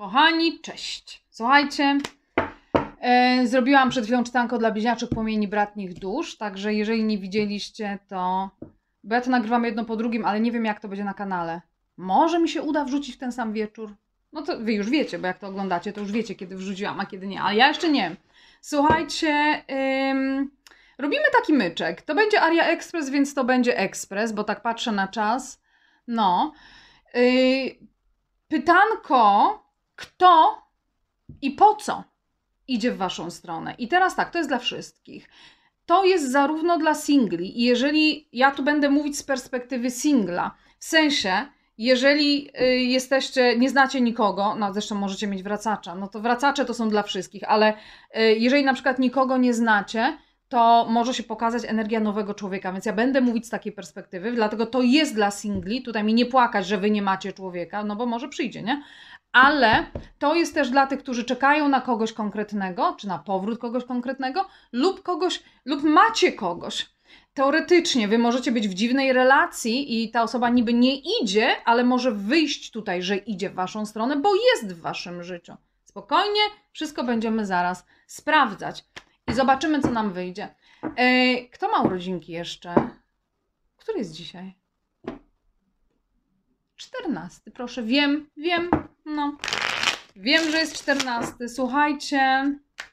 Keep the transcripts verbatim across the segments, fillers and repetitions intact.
Kochani, cześć. Słuchajcie, e, zrobiłam przed chwilą czytanko dla bliźniaczych płomieni bratnich dusz, także jeżeli nie widzieliście, to... Bo ja to nagrywam jedno po drugim, ale nie wiem, jak to będzie na kanale. Może mi się uda wrzucić w ten sam wieczór. No to wy już wiecie, bo jak to oglądacie, to już wiecie, kiedy wrzuciłam, a kiedy nie. Ale ja jeszcze nie. Słuchajcie, ym, robimy taki myczek. To będzie Aria Express, więc to będzie Express, bo tak patrzę na czas. No. Yy, pytanko... Kto i po co idzie w waszą stronę? I teraz tak, to jest dla wszystkich. To jest zarówno dla singli i jeżeli ja tu będę mówić z perspektywy singla, w sensie, jeżeli y, jesteście, nie znacie nikogo, no zresztą możecie mieć wracacza, no to wracacze to są dla wszystkich, ale y, jeżeli na przykład nikogo nie znacie, to może się pokazać energia nowego człowieka, więc ja będę mówić z takiej perspektywy, dlatego to jest dla singli, tutaj mi nie płakać, że wy nie macie człowieka, no bo może przyjdzie, nie? Ale to jest też dla tych, którzy czekają na kogoś konkretnego, czy na powrót kogoś konkretnego, lub kogoś, lub macie kogoś. Teoretycznie wy możecie być w dziwnej relacji i ta osoba niby nie idzie, ale może wyjść tutaj, że idzie w waszą stronę, bo jest w waszym życiu. Spokojnie, wszystko będziemy zaraz sprawdzać i zobaczymy, co nam wyjdzie. Ej, kto ma urodzinki jeszcze? Który jest dzisiaj? czternasty, proszę, wiem, wiem, no, wiem, że jest czternasty, słuchajcie,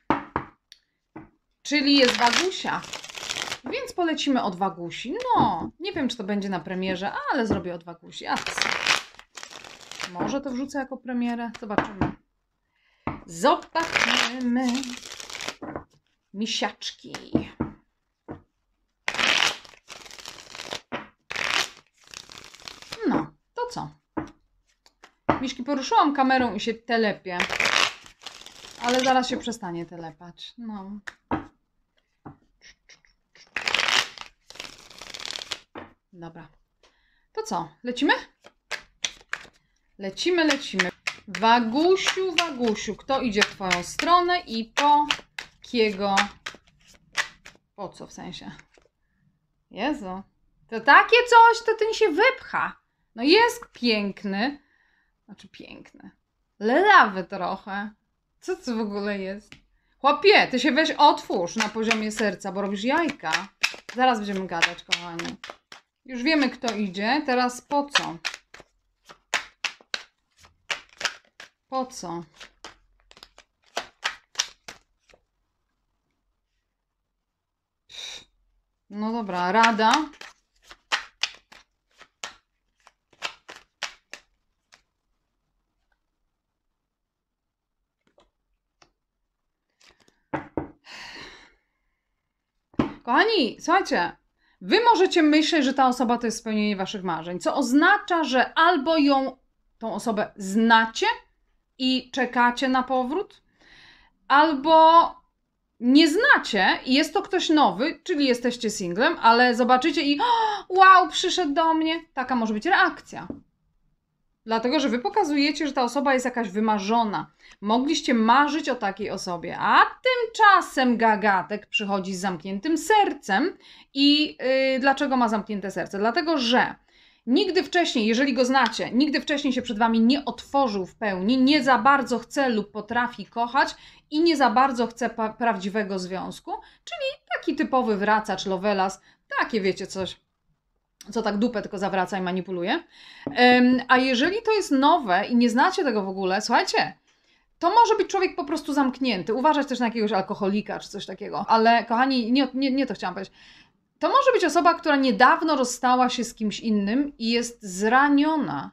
czyli jest Wagusia, więc polecimy od Wagusi, no, nie wiem, czy to będzie na premierze, ale zrobię od Wagusi, a co? Może to wrzucę jako premierę, zobaczymy, zobaczymy, misiaczki. No. To co? Miszki, poruszyłam kamerą i się telepie. Ale zaraz się przestanie telepać. No. Dobra. To co? Lecimy? Lecimy, lecimy. Wagusiu, Wagusiu, kto idzie w twoją stronę i po kiego? Po co w sensie? Jezu. To takie coś, to ten się wypcha. No jest piękny, znaczy piękny, ledawy trochę. Co to w ogóle jest? Chłopie, ty się weź otwórz na poziomie serca, bo robisz jajka. Zaraz będziemy gadać, kochani. Już wiemy, kto idzie. Teraz po co? Po co? No dobra, rada. Kochani, słuchajcie, wy możecie myśleć, że ta osoba to jest spełnienie waszych marzeń, co oznacza, że albo ją, tą osobę znacie i czekacie na powrót, albo nie znacie i jest to ktoś nowy, czyli jesteście singlem, ale zobaczycie i wow, przyszedł do mnie. Taka może być reakcja. Dlatego, że wy pokazujecie, że ta osoba jest jakaś wymarzona. Mogliście marzyć o takiej osobie, a tymczasem gagatek przychodzi z zamkniętym sercem. I yy, dlaczego ma zamknięte serce? Dlatego, że nigdy wcześniej, jeżeli go znacie, nigdy wcześniej się przed wami nie otworzył w pełni, nie za bardzo chce lub potrafi kochać i nie za bardzo chce prawdziwego związku, czyli taki typowy wracacz, lovelas, takie wiecie coś, co tak dupę tylko zawraca i manipuluje. Um, a jeżeli to jest nowe i nie znacie tego w ogóle, słuchajcie, to może być człowiek po prostu zamknięty. Uważać też na jakiegoś alkoholika czy coś takiego. Ale kochani, nie, nie, nie to chciałam powiedzieć. To może być osoba, która niedawno rozstała się z kimś innym i jest zraniona.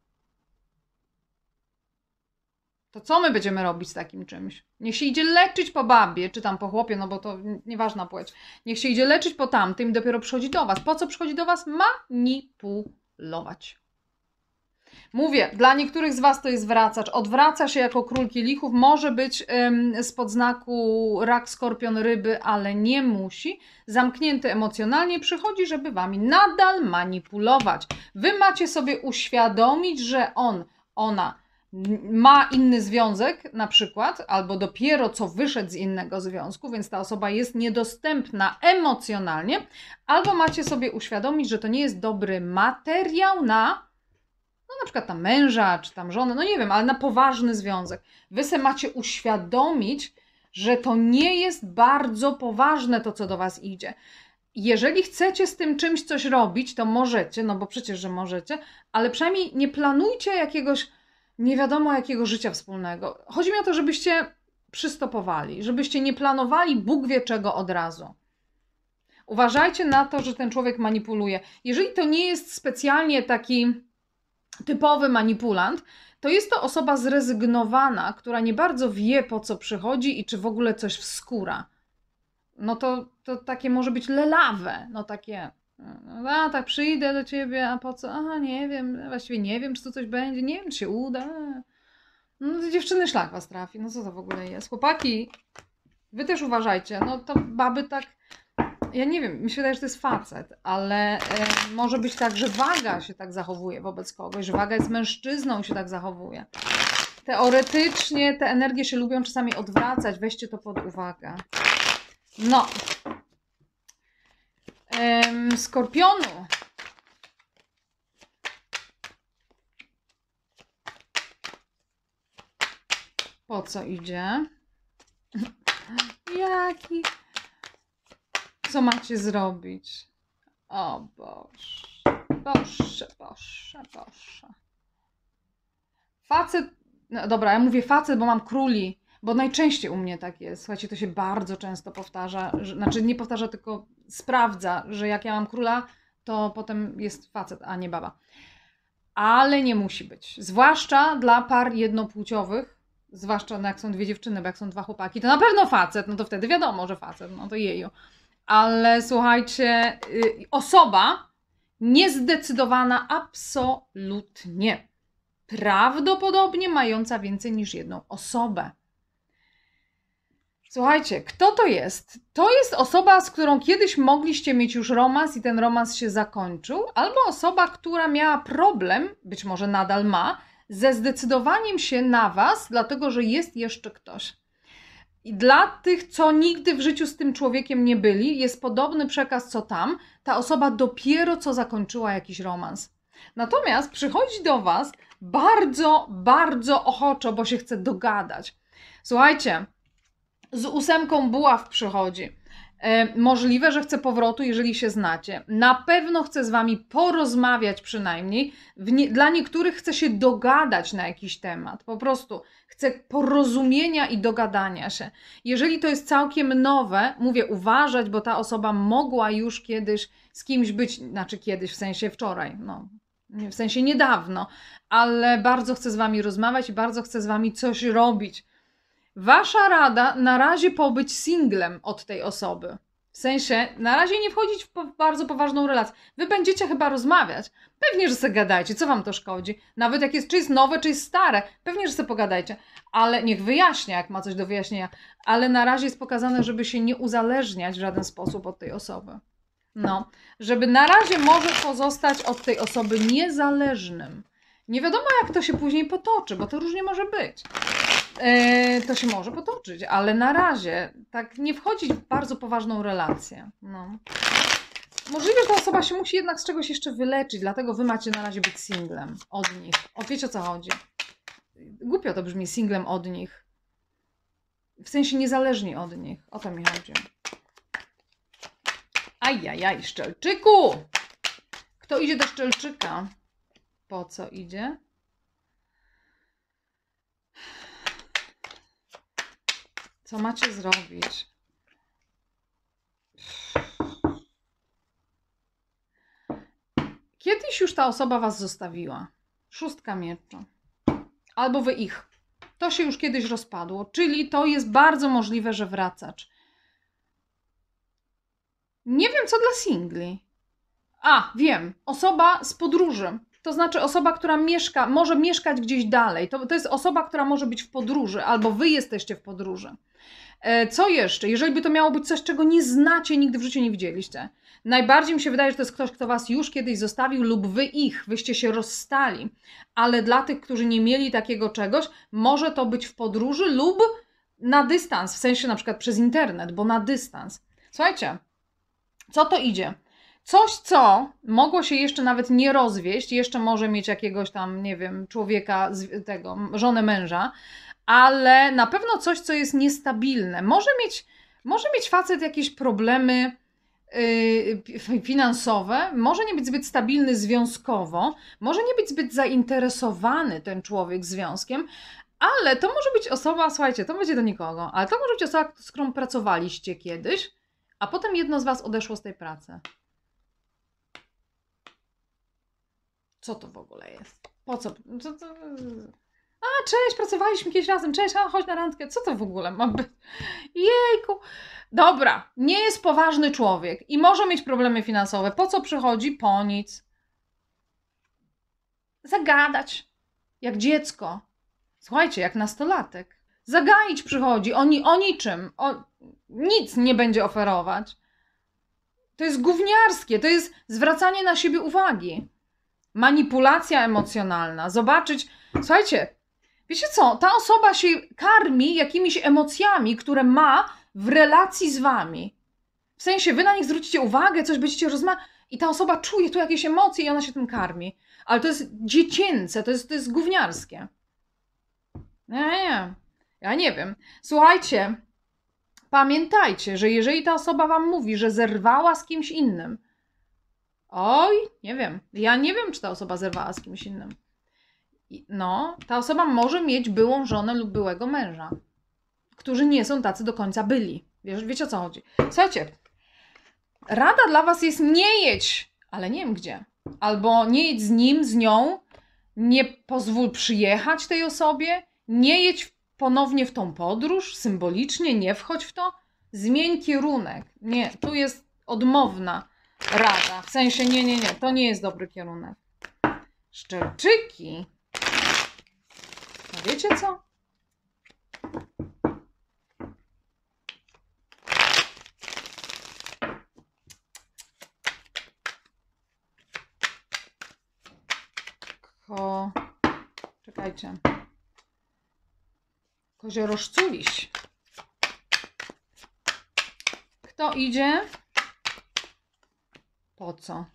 To co my będziemy robić z takim czymś? Niech się idzie leczyć po babie, czy tam po chłopie, no bo to nieważna płeć. Niech się idzie leczyć po tamtym i dopiero przychodzi do was. Po co przychodzi do was? Manipulować. Mówię, dla niektórych z was to jest wracacz. Odwraca się jako król kielichów. Może być ym, spod znaku rak, skorpion, ryby, ale nie musi. Zamknięty emocjonalnie przychodzi, żeby wami nadal manipulować. Wy macie sobie uświadomić, że on, ona ma inny związek na przykład, albo dopiero co wyszedł z innego związku, więc ta osoba jest niedostępna emocjonalnie, albo macie sobie uświadomić, że to nie jest dobry materiał na, no no na przykład tam męża, czy tam żonę, no nie wiem, ale na poważny związek. Wy se macie uświadomić, że to nie jest bardzo poważne to, co do was idzie. Jeżeli chcecie z tym czymś coś robić, to możecie, no bo przecież, że możecie, ale przynajmniej nie planujcie jakiegoś nie wiadomo jakiego życia wspólnego. Chodzi mi o to, żebyście przystopowali, żebyście nie planowali Bóg wie czego od razu. Uważajcie na to, że ten człowiek manipuluje. Jeżeli to nie jest specjalnie taki typowy manipulant, to jest to osoba zrezygnowana, która nie bardzo wie, po co przychodzi i czy w ogóle coś wskóra. No to, to takie może być lelawe, no takie, a tak przyjdę do ciebie, a po co? Aha, nie wiem, właściwie nie wiem, czy to coś będzie, nie wiem, czy się uda. No to dziewczyny szlak was trafi, no co to w ogóle jest? Chłopaki, wy też uważajcie, no to baby tak, ja nie wiem, mi się wydaje, że to jest facet, ale e, może być tak, że waga się tak zachowuje wobec kogoś, że waga jest mężczyzną i się tak zachowuje. Teoretycznie te energie się lubią czasami odwracać, weźcie to pod uwagę. No. Ehm, Skorpionu. Po co idzie? Jaki? Co macie zrobić? O Boże. Boże, Boże, Boże. Facet, no dobra, ja mówię facet, bo mam króli, bo najczęściej u mnie tak jest. Słuchajcie, to się bardzo często powtarza, że, znaczy nie powtarza, tylko sprawdza, że jak ja mam króla, to potem jest facet, a nie baba. Ale nie musi być. Zwłaszcza dla par jednopłciowych, zwłaszcza no jak są dwie dziewczyny, bo jak są dwa chłopaki, to na pewno facet, no to wtedy wiadomo, że facet, no to jeju. Ale słuchajcie, yy, osoba niezdecydowana absolutnie. Prawdopodobnie mająca więcej niż jedną osobę. Słuchajcie, kto to jest? To jest osoba, z którą kiedyś mogliście mieć już romans i ten romans się zakończył, albo osoba, która miała problem, być może nadal ma, ze zdecydowaniem się na was, dlatego że jest jeszcze ktoś. I dla tych, co nigdy w życiu z tym człowiekiem nie byli, jest podobny przekaz co tam, ta osoba dopiero co zakończyła jakiś romans. Natomiast przychodzi do was bardzo, bardzo ochoczo, bo się chce dogadać. Słuchajcie, z ósemką buław przychodzi. E, możliwe, że chce powrotu, jeżeli się znacie. Na pewno chce z wami porozmawiać przynajmniej. Nie, dla niektórych chce się dogadać na jakiś temat. Po prostu chce porozumienia i dogadania się. Jeżeli to jest całkiem nowe, mówię uważać, bo ta osoba mogła już kiedyś z kimś być, znaczy kiedyś, w sensie wczoraj, no. W sensie niedawno, ale bardzo chcę z wami rozmawiać i bardzo chcę z wami coś robić. Wasza rada na razie pobyć singlem od tej osoby. W sensie na razie nie wchodzić w po bardzo poważną relację. Wy będziecie chyba rozmawiać. Pewnie, że se gadajcie. Co wam to szkodzi? Nawet jak jest czy jest nowe, czy jest stare. Pewnie, że se pogadajcie. Ale niech wyjaśnia, jak ma coś do wyjaśnienia. Ale na razie jest pokazane, żeby się nie uzależniać w żaden sposób od tej osoby. No, żeby na razie może pozostać od tej osoby niezależnym. Nie wiadomo, jak to się później potoczy, bo to różnie może być. Yy, to się może potoczyć, ale na razie tak nie wchodzić w bardzo poważną relację. No. Możliwe, że ta osoba się musi jednak z czegoś jeszcze wyleczyć, dlatego wy macie na razie być singlem od nich. O, wiecie o co chodzi? Głupio to brzmi, singlem od nich. W sensie niezależni od nich. O to mi chodzi. Ajajaj, Szczelczyku! Kto idzie do Szczelczyka? Po co idzie? Co macie zrobić? Kiedyś już ta osoba was zostawiła. Szóstka mieczy. Albo wy ich. To się już kiedyś rozpadło. Czyli to jest bardzo możliwe, że wracacz. Nie wiem, co dla singli. A, wiem. Osoba z podróży. To znaczy osoba, która mieszka, może mieszkać gdzieś dalej. To, to jest osoba, która może być w podróży, albo wy jesteście w podróży. E, co jeszcze? Jeżeli by to miało być coś, czego nie znacie, nigdy w życiu nie widzieliście. Najbardziej mi się wydaje, że to jest ktoś, kto was już kiedyś zostawił lub wy ich. Wyście się rozstali. Ale dla tych, którzy nie mieli takiego czegoś, może to być w podróży lub na dystans. W sensie na przykład przez internet, bo na dystans. Słuchajcie, co to idzie? Coś, co mogło się jeszcze nawet nie rozwieść, jeszcze może mieć jakiegoś tam, nie wiem, człowieka, tego, żonę męża, ale na pewno coś, co jest niestabilne. Może mieć, może mieć facet jakieś problemy yy, finansowe, może nie być zbyt stabilny związkowo, może nie być zbyt zainteresowany ten człowiek związkiem, ale to może być osoba, słuchajcie, to będzie do nikogo, ale to może być osoba, z którą pracowaliście kiedyś, a potem jedno z was odeszło z tej pracy. Co to w ogóle jest? Po co? co, co? A, cześć, pracowaliśmy kiedyś razem, cześć, a, chodź na randkę. Co to w ogóle ma być? Jejku. Dobra, nie jest poważny człowiek i może mieć problemy finansowe. Po co przychodzi? Po nic. Zagadać. Jak dziecko. Słuchajcie, jak nastolatek. Zagaić przychodzi o, ni o niczym. O, nic nie będzie oferować. To jest gówniarskie, to jest zwracanie na siebie uwagi. Manipulacja emocjonalna. Zobaczyć, słuchajcie, wiecie co, ta osoba się karmi jakimiś emocjami, które ma w relacji z wami. W sensie, wy na nich zwrócicie uwagę, coś będziecie rozmawiać i ta osoba czuje tu jakieś emocje i ona się tym karmi. Ale to jest dziecięce, to jest, to jest gówniarskie. Nie, nie, ja nie wiem. Słuchajcie, pamiętajcie, że jeżeli ta osoba wam mówi, że zerwała z kimś innym, oj, nie wiem. Ja nie wiem, czy ta osoba zerwała z kimś innym. No, ta osoba może mieć byłą żonę lub byłego męża, którzy nie są tacy do końca byli. Wiesz, wiecie, o co chodzi? Słuchajcie, rada dla was jest nie jedź, ale nie wiem gdzie. Albo nie jedź z nim, z nią, nie pozwól przyjechać tej osobie, nie jedź ponownie w tą podróż, symbolicznie, nie wchodź w to. Zmień kierunek. Nie, tu jest odmowna rada. W sensie nie, nie, nie. To nie jest dobry kierunek. Szczerczyki. A wiecie co? Ko... Czekajcie. Koziorożculiś. Kto idzie? Po co?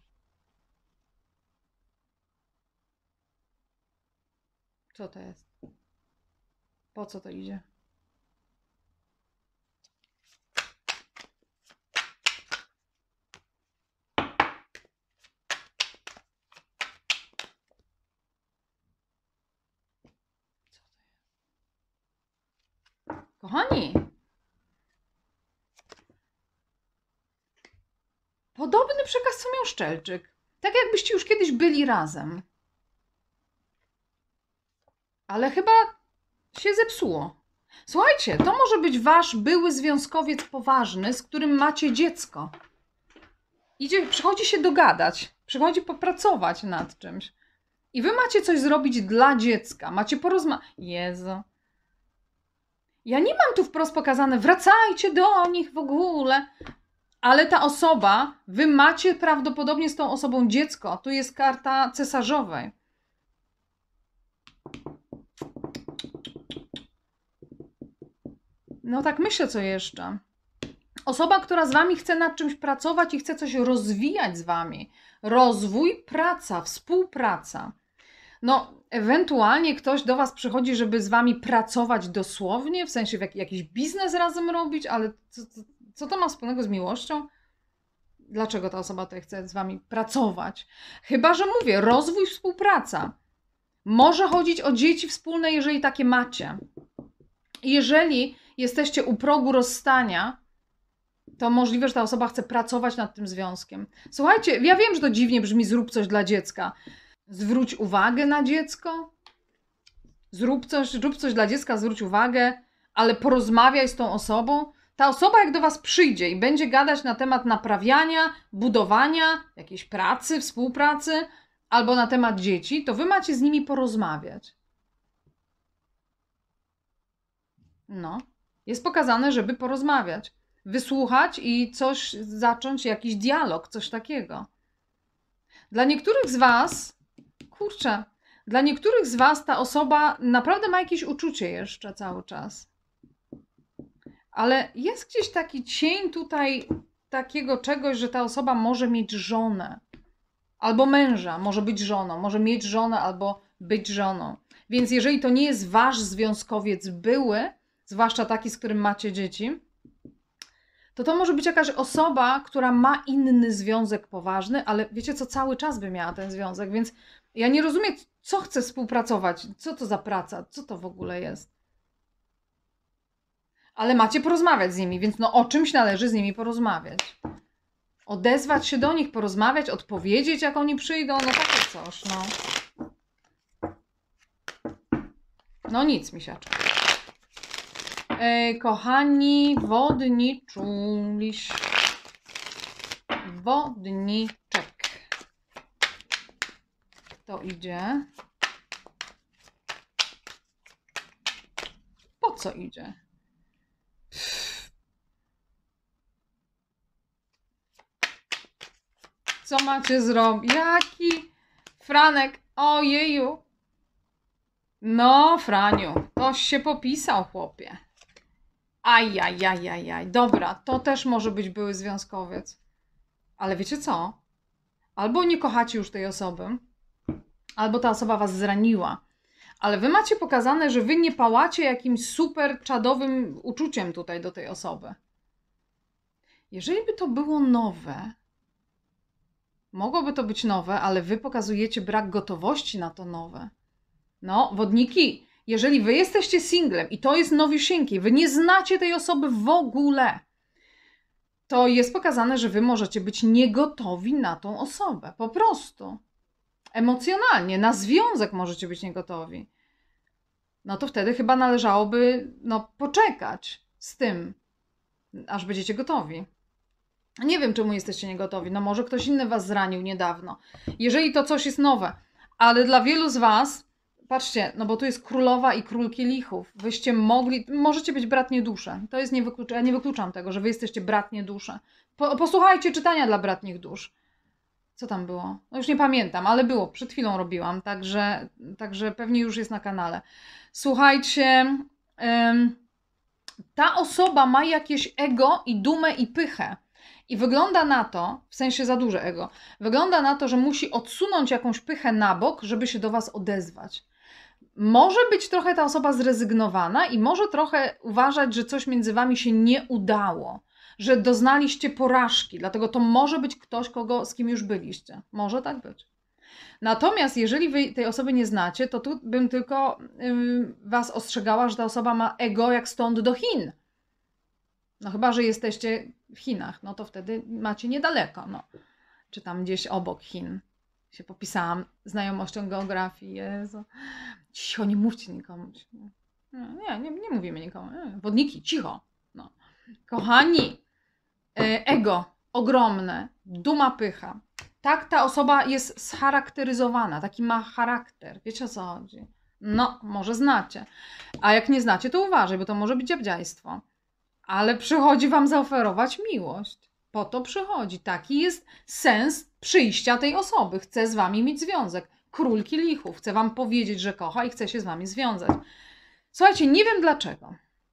Co to jest? Po co to idzie? Kochani, podobny przekaz, co miał Szczelczyk. Tak jakbyście już kiedyś byli razem. Ale chyba się zepsuło. Słuchajcie, to może być wasz były związkowiec poważny, z którym macie dziecko. Idzie, przychodzi się dogadać, przychodzi popracować nad czymś. I wy macie coś zrobić dla dziecka. Macie porozmawiać. Jezu. Ja nie mam tu wprost pokazane, wracajcie do nich w ogóle. Ale ta osoba, wy macie prawdopodobnie z tą osobą dziecko. Tu jest karta cesarzowej. No tak myślę, co jeszcze. Osoba, która z wami chce nad czymś pracować i chce coś rozwijać z wami. Rozwój, praca, współpraca. No, ewentualnie ktoś do was przychodzi, żeby z wami pracować dosłownie, w sensie w jak, jakiś biznes razem robić, ale co, co, co to ma wspólnego z miłością? Dlaczego ta osoba tutaj chce z wami pracować? Chyba że mówię, rozwój, współpraca. Może chodzić o dzieci wspólne, jeżeli takie macie. Jeżeli jesteście u progu rozstania, to możliwe, że ta osoba chce pracować nad tym związkiem. Słuchajcie, ja wiem, że to dziwnie brzmi, zrób coś dla dziecka. Zwróć uwagę na dziecko. Zrób coś, zrób coś dla dziecka, zwróć uwagę, ale porozmawiaj z tą osobą. Ta osoba jak do was przyjdzie i będzie gadać na temat naprawiania, budowania, jakiejś pracy, współpracy, albo na temat dzieci, to wy macie z nimi porozmawiać. No, jest pokazane, żeby porozmawiać. Wysłuchać i coś zacząć, jakiś dialog, coś takiego. Dla niektórych z was, kurczę, dla niektórych z was ta osoba naprawdę ma jakieś uczucie jeszcze cały czas. Ale jest gdzieś taki cień tutaj takiego czegoś, że ta osoba może mieć żonę. Albo męża, może być żoną, może mieć żonę albo być żoną. Więc jeżeli to nie jest wasz związkowiec były, zwłaszcza taki, z którym macie dzieci, to to może być jakaś osoba, która ma inny związek poważny, ale wiecie co, cały czas by miała ten związek, więc ja nie rozumiem, co chce współpracować, co to za praca, co to w ogóle jest. Ale macie porozmawiać z nimi, więc no o czymś należy z nimi porozmawiać. Odezwać się do nich, porozmawiać, odpowiedzieć, jak oni przyjdą, no takie coś, no. No nic, misiaczek. E, kochani, wodniczuliś. Wodniczek. To idzie. Po co idzie? Co macie zrobić? Jaki Franek? Ojeju. No, Franiu, toś się popisał, chłopie. Ajajajajaj. Dobra, to też może być były związkowiec. Ale wiecie co? Albo nie kochacie już tej osoby, albo ta osoba was zraniła. Ale wy macie pokazane, że wy nie pałacie jakimś super czadowym uczuciem tutaj do tej osoby. Jeżeli by to było nowe, mogłoby to być nowe, ale wy pokazujecie brak gotowości na to nowe. No, wodniki, jeżeli wy jesteście singlem i to jest nowiusieńki, wy nie znacie tej osoby w ogóle, to jest pokazane, że wy możecie być niegotowi na tą osobę. Po prostu. Emocjonalnie, na związek możecie być niegotowi. No to wtedy chyba należałoby no, poczekać z tym, aż będziecie gotowi. Nie wiem, czemu jesteście niegotowi. No może ktoś inny was zranił niedawno. Jeżeli to coś jest nowe. Ale dla wielu z was, patrzcie, no bo tu jest królowa i król kielichów. Wyście mogli, możecie być bratnie dusze. To jest niewykluczone. Ja nie wykluczam tego, że wy jesteście bratnie dusze. Po, posłuchajcie czytania dla bratnich dusz. Co tam było? No już nie pamiętam, ale było. Przed chwilą robiłam, także, także pewnie już jest na kanale. Słuchajcie, ym, ta osoba ma jakieś ego i dumę i pychę. I wygląda na to, w sensie za duże ego, wygląda na to, że musi odsunąć jakąś pychę na bok, żeby się do was odezwać. Może być trochę ta osoba zrezygnowana i może trochę uważać, że coś między wami się nie udało, że doznaliście porażki, dlatego to może być ktoś, kogo, z kim już byliście. Może tak być. Natomiast jeżeli wy tej osoby nie znacie, to tu bym tylko yy, was ostrzegała, że ta osoba ma ego jak stąd do Chin. No chyba, że jesteście w Chinach, no to wtedy macie niedaleko, no. Czy tam gdzieś obok Chin. Się popisałam znajomością geografii, Jezu. Cicho, nie mówcie nikomu. Nie, nie, nie mówimy nikomu. Wodniki, cicho. No. Kochani, ego ogromne, duma, pycha. Tak ta osoba jest scharakteryzowana, taki ma charakter. Wiecie o co chodzi? No, może znacie. A jak nie znacie, to uważaj, bo to może być dziabdziajstwo. Ale przychodzi wam zaoferować miłość. Po to przychodzi. Taki jest sens przyjścia tej osoby. Chce z wami mieć związek. Król kielichów. Chce wam powiedzieć, że kocha i chce się z wami związać. Słuchajcie, nie wiem dlaczego,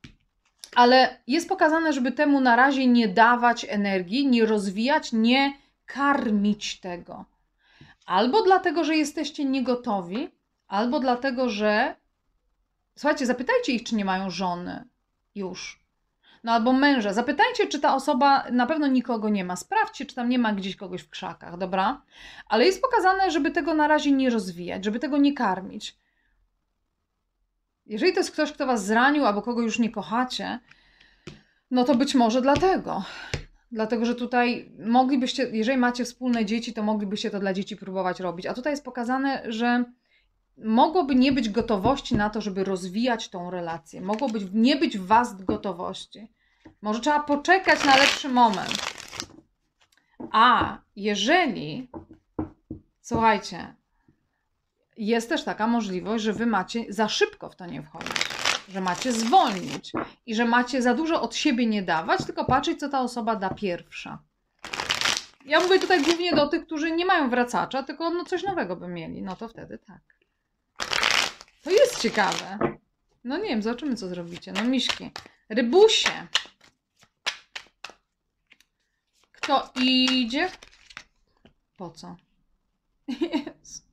ale jest pokazane, żeby temu na razie nie dawać energii, nie rozwijać, nie karmić tego. Albo dlatego, że jesteście niegotowi, albo dlatego, że... Słuchajcie, zapytajcie ich, czy nie mają żony już. No albo męża. Zapytajcie, czy ta osoba na pewno nikogo nie ma. Sprawdźcie, czy tam nie ma gdzieś kogoś w krzakach, dobra? Ale jest pokazane, żeby tego na razie nie rozwijać, żeby tego nie karmić. Jeżeli to jest ktoś, kto was zranił, albo kogo już nie kochacie, no to być może dlatego. Dlatego, że tutaj moglibyście, jeżeli macie wspólne dzieci, to moglibyście to dla dzieci próbować robić. A tutaj jest pokazane, że mogłoby nie być gotowości na to, żeby rozwijać tą relację. Mogło być, nie być w was gotowości. Może trzeba poczekać na lepszy moment. A jeżeli, słuchajcie, jest też taka możliwość, że wy macie za szybko w to nie wchodzić. Że macie zwolnić. I że macie za dużo od siebie nie dawać, tylko patrzeć, co ta osoba da pierwsza. Ja mówię tutaj głównie do tych, którzy nie mają wracacza, tylko no coś nowego by mieli. No to wtedy tak. To jest ciekawe. No nie wiem, zobaczymy, co zrobicie. No miśki. Rybusie. kto idzie. Po co? Jest.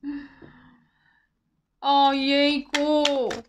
Ojejku.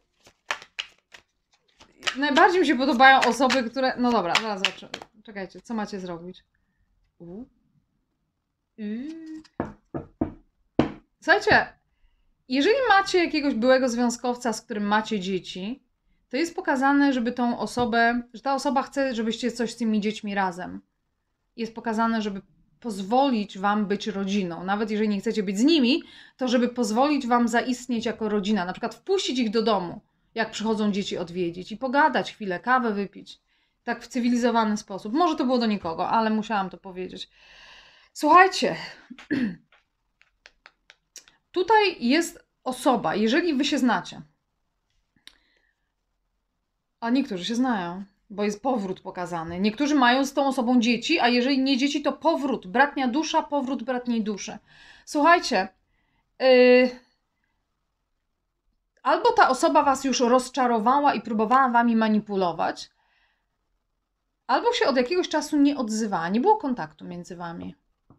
Najbardziej mi się podobają osoby, które... No dobra, zaraz zobaczę. Czekajcie, co macie zrobić? U. Y. Słuchajcie, jeżeli macie jakiegoś byłego związkowca, z którym macie dzieci, to jest pokazane, żeby tą osobę, że ta osoba chce, żebyście coś z tymi dziećmi razem. Jest pokazane, żeby pozwolić wam być rodziną. Nawet jeżeli nie chcecie być z nimi, to żeby pozwolić wam zaistnieć jako rodzina. Na przykład wpuścić ich do domu, jak przychodzą dzieci odwiedzić i pogadać chwilę, kawę wypić. Tak w cywilizowany sposób. Może to było do nikogo, ale musiałam to powiedzieć. Słuchajcie, tutaj jest osoba, jeżeli wy się znacie, a niektórzy się znają, bo jest powrót pokazany. Niektórzy mają z tą osobą dzieci, a jeżeli nie dzieci, to powrót. Bratnia dusza, powrót bratniej duszy. Słuchajcie, yy, albo ta osoba was już rozczarowała i próbowała wami manipulować, albo się od jakiegoś czasu nie odzywała, nie było kontaktu między wami.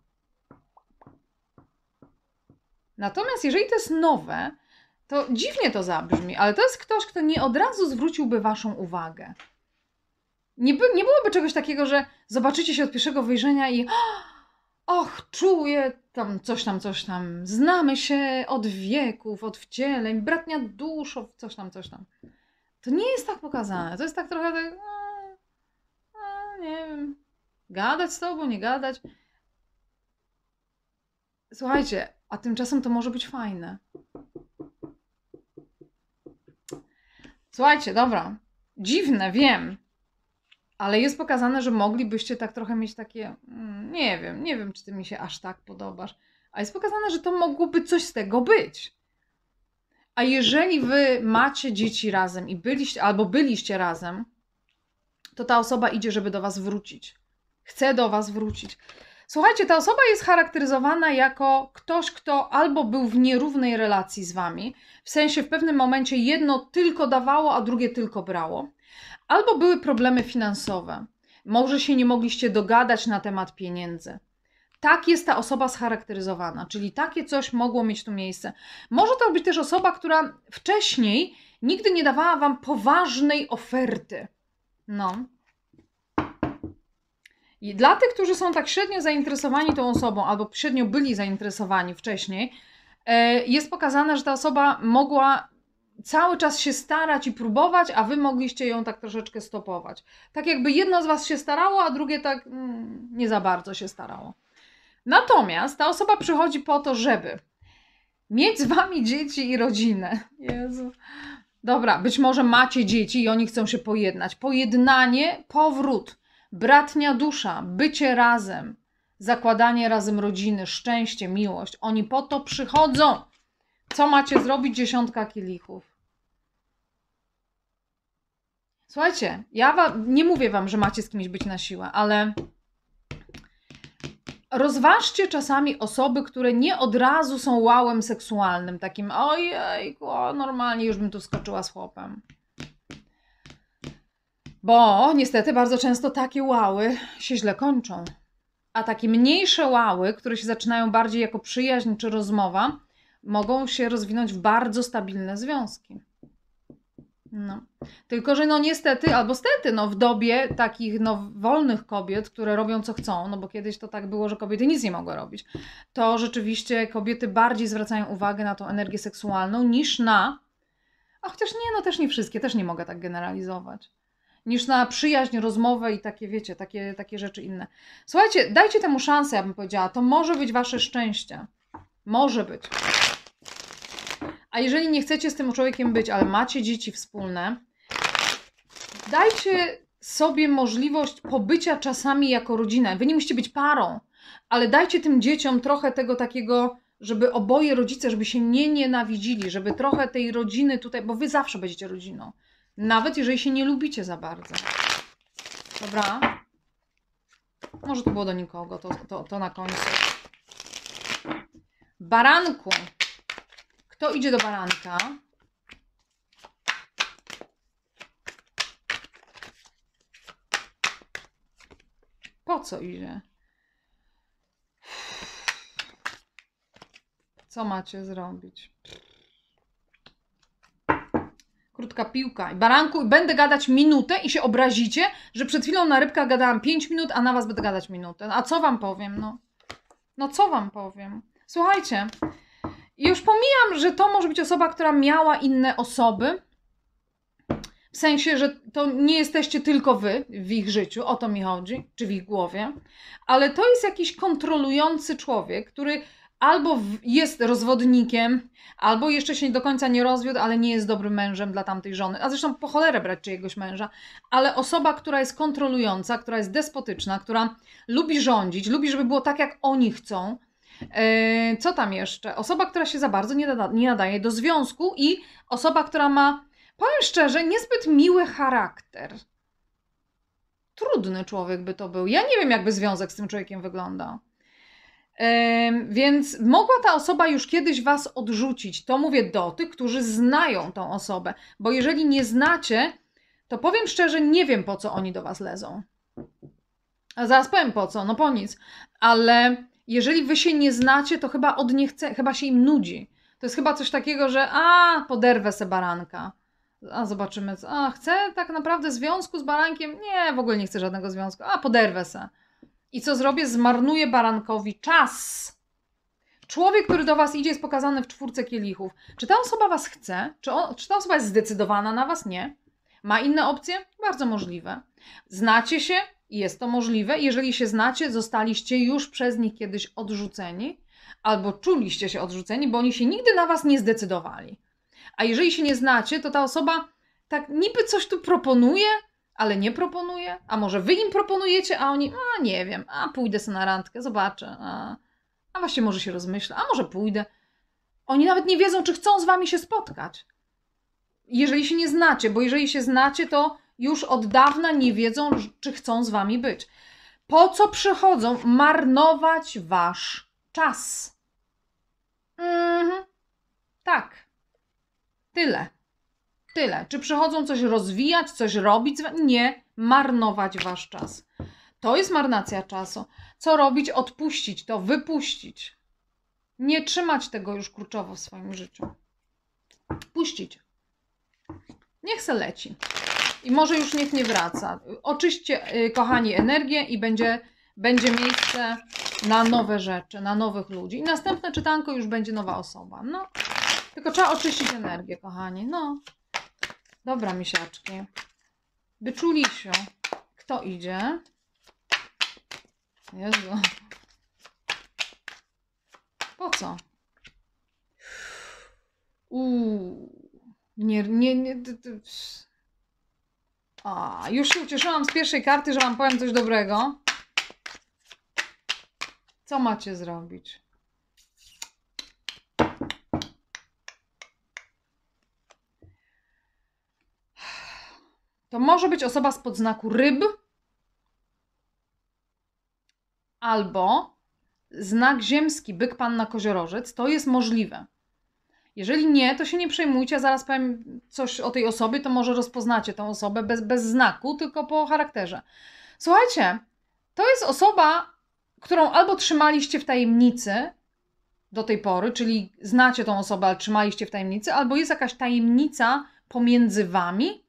Natomiast jeżeli to jest nowe, to dziwnie to zabrzmi, ale to jest ktoś, kto nie od razu zwróciłby waszą uwagę. Nie, by, nie byłoby czegoś takiego, że zobaczycie się od pierwszego wejrzenia i och, czuję tam coś tam, coś tam, znamy się od wieków, od wcieleń, bratnia dusz, coś tam, coś tam. To nie jest tak pokazane. To jest tak trochę tak, a, a, nie wiem, gadać z tobą, nie gadać. Słuchajcie, a tymczasem to może być fajne. Słuchajcie, dobra, dziwne, wiem, ale jest pokazane, że moglibyście tak trochę mieć takie, mm, nie wiem, nie wiem, czy ty mi się aż tak podobasz, a jest pokazane, że to mogłoby coś z tego być. A jeżeli wy macie dzieci razem i byliście, albo byliście razem, to ta osoba idzie, żeby do was wrócić. Chce do was wrócić. Słuchajcie, ta osoba jest charakteryzowana jako ktoś, kto albo był w nierównej relacji z wami, w sensie w pewnym momencie jedno tylko dawało, a drugie tylko brało, albo były problemy finansowe. Może się nie mogliście dogadać na temat pieniędzy. Tak jest ta osoba scharakteryzowana, czyli takie coś mogło mieć tu miejsce. Może to być też osoba, która wcześniej nigdy nie dawała wam poważnej oferty. No. I dla tych, którzy są tak średnio zainteresowani tą osobą, albo średnio byli zainteresowani wcześniej, jest pokazane, że ta osoba mogła cały czas się starać i próbować, a wy mogliście ją tak troszeczkę stopować. Tak jakby jedno z was się starało, a drugie tak mm, nie za bardzo się starało. Natomiast ta osoba przychodzi po to, żeby mieć z wami dzieci i rodzinę. Jezu. Dobra, być może macie dzieci i oni chcą się pojednać. Pojednanie, powrót, bratnia dusza, bycie razem, zakładanie razem rodziny, szczęście, miłość. Oni po to przychodzą. Co macie zrobić? Dziesiątka kielichów. Słuchajcie, ja wam, nie mówię wam, że macie z kimś być na siłę, ale rozważcie czasami osoby, które nie od razu są łałem seksualnym, takim ojej, o, normalnie już bym tu skoczyła z chłopem. Bo niestety bardzo często takie łały się źle kończą. A takie mniejsze łały, które się zaczynają bardziej jako przyjaźń czy rozmowa, mogą się rozwinąć w bardzo stabilne związki. No. Tylko, że no niestety, albo stety, no w dobie takich no, wolnych kobiet, które robią co chcą, no bo kiedyś to tak było, że kobiety nic nie mogły robić, to rzeczywiście kobiety bardziej zwracają uwagę na tą energię seksualną niż na, a chociaż nie, no też nie wszystkie, też nie mogę tak generalizować, niż na przyjaźń, rozmowę i takie, wiecie, takie, takie rzeczy inne. Słuchajcie, dajcie temu szansę, ja bym powiedziała, to może być wasze szczęście. Może być. A jeżeli nie chcecie z tym człowiekiem być, ale macie dzieci wspólne, dajcie sobie możliwość pobycia czasami jako rodzina. Wy nie musicie być parą, ale dajcie tym dzieciom trochę tego takiego, żeby oboje rodzice, żeby się nie nienawidzili, żeby trochę tej rodziny tutaj, bo wy zawsze będziecie rodziną. Nawet jeżeli się nie lubicie za bardzo. Dobra? Może to było do nikogo, to, to, to na końcu. Baranku. Kto idzie do baranka? Po co idzie? Co macie zrobić? Krótka piłka. I baranku, będę gadać minutę i się obrazicie, że przed chwilą na rybkach gadałam pięć minut, a na was będę gadać minutę. A co wam powiem, no? No co wam powiem? Słuchajcie, już pomijam, że to może być osoba, która miała inne osoby, w sensie, że to nie jesteście tylko wy w ich życiu, o to mi chodzi, czy w ich głowie, ale to jest jakiś kontrolujący człowiek, który albo jest rozwodnikiem, albo jeszcze się do końca nie rozwiódł, ale nie jest dobrym mężem dla tamtej żony. A zresztą po cholerę brać czyjegoś męża. Ale osoba, która jest kontrolująca, która jest despotyczna, która lubi rządzić, lubi, żeby było tak, jak oni chcą. Yy, co tam jeszcze? Osoba, która się za bardzo nie, nada, nie nadaje do związku i osoba, która ma, powiem szczerze, niezbyt miły charakter. Trudny człowiek by to był. Ja nie wiem, jakby związek z tym człowiekiem wyglądał. Yy, więc mogła ta osoba już kiedyś was odrzucić. To mówię do tych, którzy znają tą osobę. Bo jeżeli nie znacie, to powiem szczerze, nie wiem, po co oni do was lezą. A zaraz powiem po co, no po nic. Ale jeżeli wy się nie znacie, to chyba od nie chce, chyba się im nudzi. To jest chyba coś takiego, że a, poderwę se baranka. A zobaczymy, co. A, chcę tak naprawdę związku z barankiem? Nie, w ogóle nie chcę żadnego związku. A, poderwę se. I co zrobię? Zmarnuję barankowi czas. Człowiek, który do was idzie, jest pokazany w czwórce kielichów. Czy ta osoba was chce? Czy, on, czy ta osoba jest zdecydowana na was? Nie. Ma inne opcje? Bardzo możliwe. Znacie się? Jest to możliwe. Jeżeli się znacie, zostaliście już przez nich kiedyś odrzuceni, albo czuliście się odrzuceni, bo oni się nigdy na was nie zdecydowali. A jeżeli się nie znacie, to ta osoba tak niby coś tu proponuje, ale nie proponuje. A może wy im proponujecie, a oni, a nie wiem, a pójdę sobie na randkę, zobaczę. A, a właśnie może się rozmyślę, a może pójdę. Oni nawet nie wiedzą, czy chcą z wami się spotkać. Jeżeli się nie znacie, bo jeżeli się znacie, to już od dawna nie wiedzą, czy chcą z wami być. Po co przychodzą? Marnować wasz czas. Mhm. Tak. Tyle. Tyle. Czy przychodzą coś rozwijać, coś robić? Nie. Marnować wasz czas. To jest marnacja czasu. Co robić? Odpuścić to, wypuścić. Nie trzymać tego już kurczowo w swoim życiu. Puścić. Niech se leci. I może już niech nie wraca. Oczyście, yy, kochani, energię i będzie, będzie miejsce na nowe rzeczy, na nowych ludzi. I następne czytanko już będzie nowa osoba. No, tylko trzeba oczyścić energię, kochani. No. Dobra, misiaczki. Wyczulisiu. Kto idzie? Jezu. Po co? Uuu. Nie, nie, nie. A, już się ucieszyłam z pierwszej karty, że wam powiem coś dobrego. Co macie zrobić? To może być osoba spod znaku ryb albo znak ziemski, byk, panna, koziorożec. To jest możliwe. Jeżeli nie, to się nie przejmujcie, ja zaraz powiem coś o tej osobie, to może rozpoznacie tą osobę bez, bez znaku, tylko po charakterze. Słuchajcie, to jest osoba, którą albo trzymaliście w tajemnicy do tej pory, czyli znacie tą osobę, ale trzymaliście w tajemnicy, albo jest jakaś tajemnica pomiędzy wami,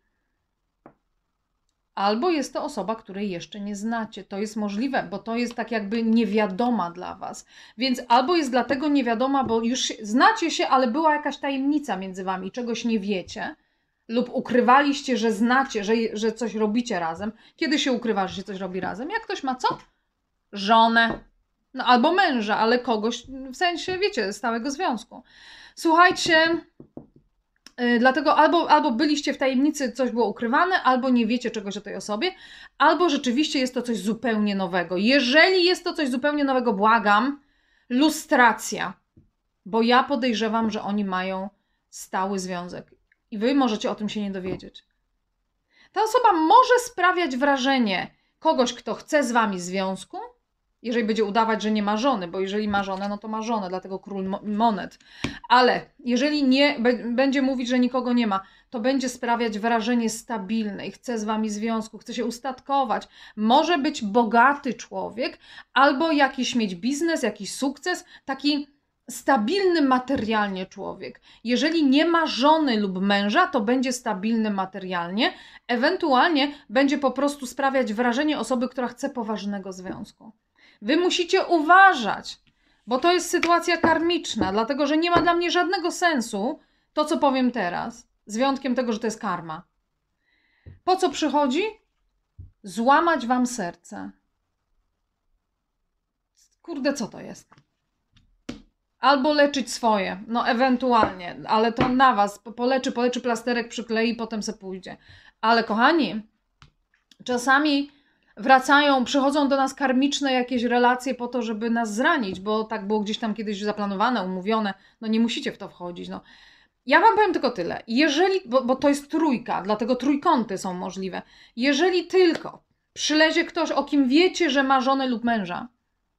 albo jest to osoba, której jeszcze nie znacie. To jest możliwe, bo to jest tak jakby niewiadoma dla was. Więc albo jest dlatego niewiadoma, bo już znacie się, ale była jakaś tajemnica między wami, czegoś nie wiecie, lub ukrywaliście, że znacie, że, że coś robicie razem. Kiedy się ukrywa, że się coś robi razem? Jak ktoś ma co? Żonę. No albo męża, ale kogoś, w sensie, wiecie, stałego związku. Słuchajcie... Yy, dlatego albo, albo byliście w tajemnicy, coś było ukrywane, albo nie wiecie czegoś o tej osobie, albo rzeczywiście jest to coś zupełnie nowego. Jeżeli jest to coś zupełnie nowego, błagam, lustracja. Bo ja podejrzewam, że oni mają stały związek. I wy możecie o tym się nie dowiedzieć. Ta osoba może sprawiać wrażenie kogoś, kto chce z wami związku, jeżeli będzie udawać, że nie ma żony, bo jeżeli ma żonę, no to ma żonę, dlatego król monet. Ale jeżeli nie będzie mówić, że nikogo nie ma, to będzie sprawiać wrażenie stabilnej, chce z wami związku, chce się ustatkować. Może być bogaty człowiek, albo jakiś mieć biznes, jakiś sukces, taki stabilny materialnie człowiek. Jeżeli nie ma żony lub męża, to będzie stabilny materialnie, ewentualnie będzie po prostu sprawiać wrażenie osoby, która chce poważnego związku. Wy musicie uważać, bo to jest sytuacja karmiczna, dlatego że nie ma dla mnie żadnego sensu to, co powiem teraz, z wyjątkiem tego, że to jest karma. Po co przychodzi? Złamać wam serce. Kurde, co to jest? Albo leczyć swoje, no ewentualnie, ale to na was, poleczy, poleczy plasterek, przyklei, potem se pójdzie. Ale kochani, czasami wracają, przychodzą do nas karmiczne jakieś relacje po to, żeby nas zranić, bo tak było gdzieś tam kiedyś zaplanowane, umówione, no nie musicie w to wchodzić, no. Ja wam powiem tylko tyle, jeżeli, bo, bo to jest trójka, dlatego trójkąty są możliwe, jeżeli tylko przylezie ktoś, o kim wiecie, że ma żonę lub męża,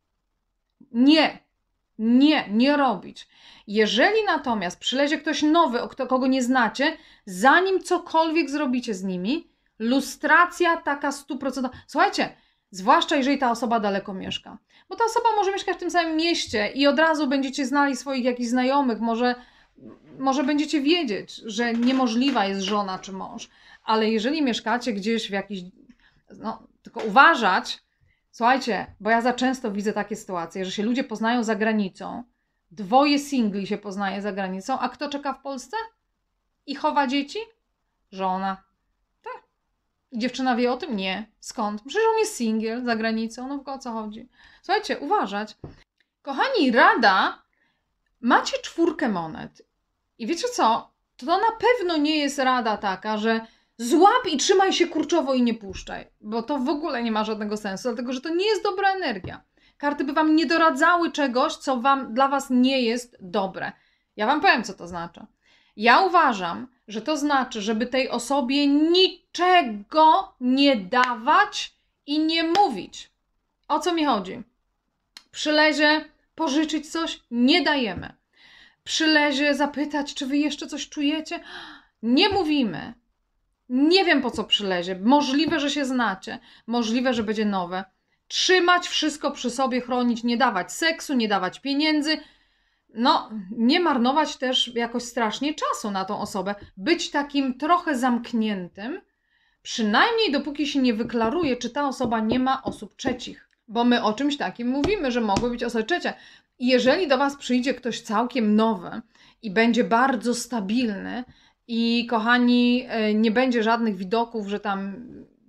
nie, nie, nie robić. Jeżeli natomiast przylezie ktoś nowy, o kogo nie znacie, zanim cokolwiek zrobicie z nimi, lustracja taka stuprocentowa. Słuchajcie, zwłaszcza jeżeli ta osoba daleko mieszka, bo ta osoba może mieszkać w tym samym mieście i od razu będziecie znali swoich jakichś znajomych, może, może będziecie wiedzieć, że niemożliwa jest żona czy mąż, ale jeżeli mieszkacie gdzieś w jakiś, no tylko uważać. Słuchajcie, bo ja za często widzę takie sytuacje, że się ludzie poznają za granicą, dwoje singli się poznaje za granicą, a kto czeka w Polsce? I chowa dzieci? Żona. Tak. I dziewczyna wie o tym? Nie. Skąd? Przecież on jest singiel za granicą, no w o co chodzi? Słuchajcie, uważać. Kochani, rada, macie czwórkę monet. I wiecie co? To na pewno nie jest rada taka, że złap i trzymaj się kurczowo i nie puszczaj, bo to w ogóle nie ma żadnego sensu, dlatego że to nie jest dobra energia. Karty by wam nie doradzały czegoś, co wam, dla was nie jest dobre. Ja wam powiem, co to znaczy. Ja uważam, że to znaczy, żeby tej osobie niczego nie dawać i nie mówić. O co mi chodzi? Przylezie pożyczyć coś? Nie dajemy. Przylezie zapytać, czy wy jeszcze coś czujecie? Nie mówimy. Nie wiem, po co przylezie. Możliwe, że się znacie. Możliwe, że będzie nowe. Trzymać wszystko przy sobie, chronić, nie dawać seksu, nie dawać pieniędzy. No, nie marnować też jakoś strasznie czasu na tą osobę. Być takim trochę zamkniętym, przynajmniej dopóki się nie wyklaruje, czy ta osoba nie ma osób trzecich. Bo my o czymś takim mówimy, że mogły być osoby trzecie. I jeżeli do was przyjdzie ktoś całkiem nowy i będzie bardzo stabilny, i kochani, nie będzie żadnych widoków, że tam,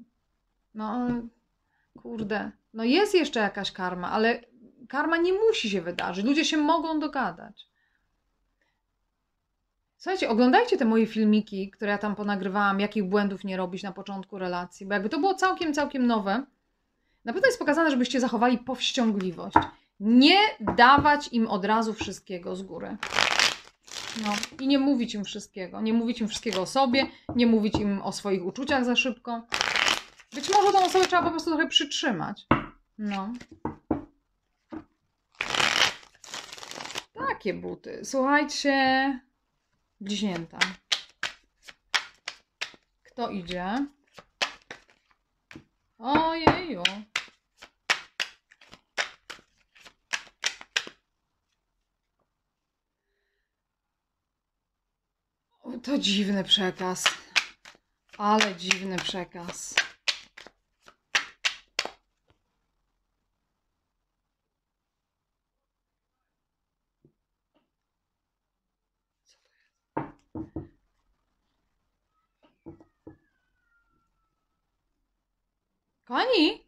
no kurde, no jest jeszcze jakaś karma, ale karma nie musi się wydarzyć. Ludzie się mogą dogadać. Słuchajcie, oglądajcie te moje filmiki, które ja tam ponagrywałam, jakich błędów nie robić na początku relacji, bo jakby to było całkiem, całkiem nowe, na pewno jest pokazane, żebyście zachowali powściągliwość. Nie dawać im od razu wszystkiego z góry. No i nie mówić im wszystkiego. Nie mówić im wszystkiego o sobie, nie mówić im o swoich uczuciach za szybko. Być może tą osobę trzeba po prostu trochę przytrzymać. No. Takie buty. Słuchajcie. Bliźnięta. Kto idzie? Ojeju. To dziwny przekaz. Ale dziwny przekaz. Kochani,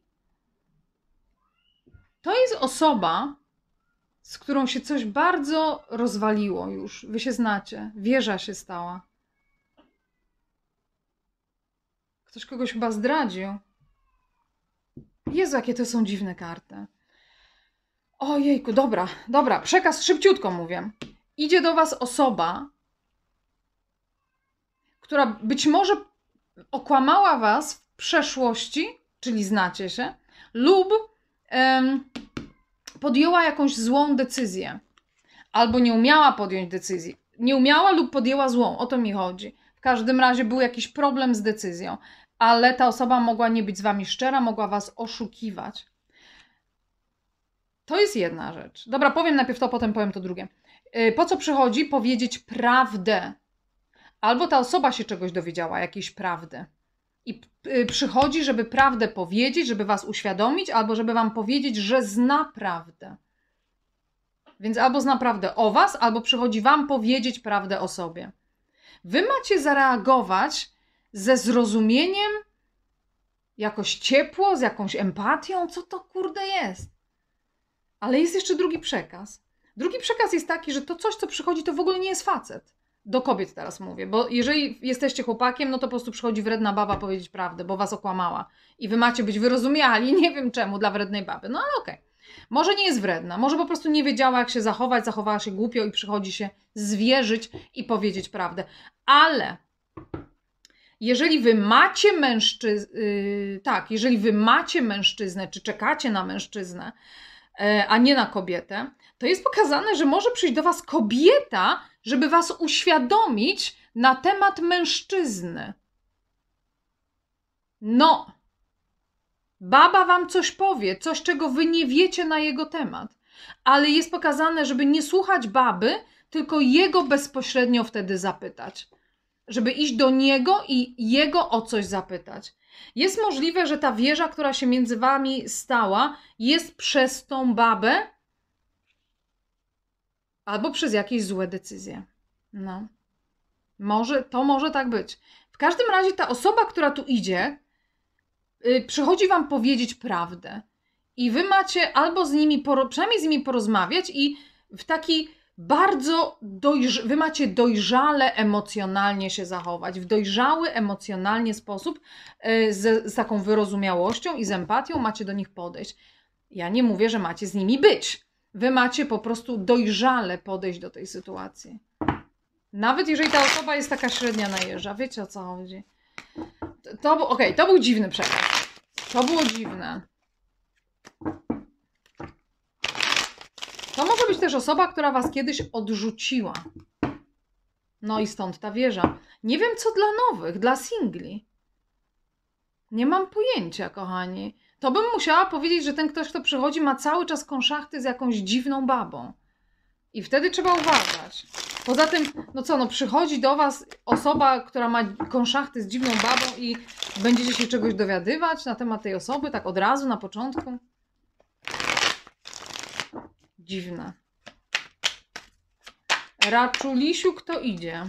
to jest osoba, z którą się coś bardzo rozwaliło już. Wy się znacie. Wieża się stała. Ktoś kogoś chyba zdradził. Jezu, jakie to są dziwne karty. Ojejku, dobra, dobra, przekaz szybciutko mówię. Idzie do was osoba, która być może okłamała was w przeszłości, czyli znacie się, lub em, podjęła jakąś złą decyzję. Albo nie umiała podjąć decyzji. Nie umiała lub podjęła złą, o to mi chodzi. W każdym razie był jakiś problem z decyzją, ale ta osoba mogła nie być z wami szczera, mogła was oszukiwać. To jest jedna rzecz. Dobra, powiem najpierw to, potem powiem to drugie. Po co przychodzi? Powiedzieć prawdę. Albo ta osoba się czegoś dowiedziała, jakiejś prawdy. I przychodzi, żeby prawdę powiedzieć, żeby was uświadomić, albo żeby wam powiedzieć, że zna prawdę. Więc albo zna prawdę o was, albo przychodzi wam powiedzieć prawdę o sobie. Wy macie zareagować ze zrozumieniem, jakoś ciepło, z jakąś empatią. Co to kurde jest? Ale jest jeszcze drugi przekaz. Drugi przekaz jest taki, że to coś, co przychodzi, to w ogóle nie jest facet. Do kobiet teraz mówię, bo jeżeli jesteście chłopakiem, no to po prostu przychodzi wredna baba powiedzieć prawdę, bo was okłamała. I wy macie być wyrozumiali, nie wiem czemu, dla wrednej baby. No ale okej. Okay. Może nie jest wredna, może po prostu nie wiedziała, jak się zachować, zachowała się głupio i przychodzi się zwierzyć i powiedzieć prawdę. Ale jeżeli wy macie mężczyznę, yy, tak, jeżeli wy macie mężczyznę, czy czekacie na mężczyznę, yy, a nie na kobietę, to jest pokazane, że może przyjść do was kobieta, żeby was uświadomić na temat mężczyzny. No, baba wam coś powie, coś, czego wy nie wiecie na jego temat. Ale jest pokazane, żeby nie słuchać baby, tylko jego bezpośrednio wtedy zapytać. Żeby iść do niego i jego o coś zapytać. Jest możliwe, że ta wieża, która się między wami stała, jest przez tą babę, albo przez jakieś złe decyzje. No. Może, to może tak być. W każdym razie ta osoba, która tu idzie, yy, przychodzi wam powiedzieć prawdę. I wy macie albo z nimi, przynajmniej z nimi porozmawiać i w taki bardzo, dojrz wy macie dojrzale emocjonalnie się zachować. W dojrzały emocjonalnie sposób, yy, z, z taką wyrozumiałością i z empatią macie do nich podejść. Ja nie mówię, że macie z nimi być. Wy macie po prostu dojrzale podejść do tej sytuacji. Nawet jeżeli ta osoba jest taka średnia na jeża. Wiecie, o co chodzi? To, to, okej, okay, to był dziwny przekaz. To było dziwne. To może być też osoba, która was kiedyś odrzuciła. No i stąd ta wieża. Nie wiem, co dla nowych, dla singli. Nie mam pojęcia, kochani. To bym musiała powiedzieć, że ten ktoś, kto przychodzi, ma cały czas konszachty z jakąś dziwną babą. I wtedy trzeba uważać. Poza tym, no co, no przychodzi do was osoba, która ma konszachty z dziwną babą i będziecie się czegoś dowiadywać na temat tej osoby, tak od razu, na początku. Dziwne. Raczulisiu, kto idzie?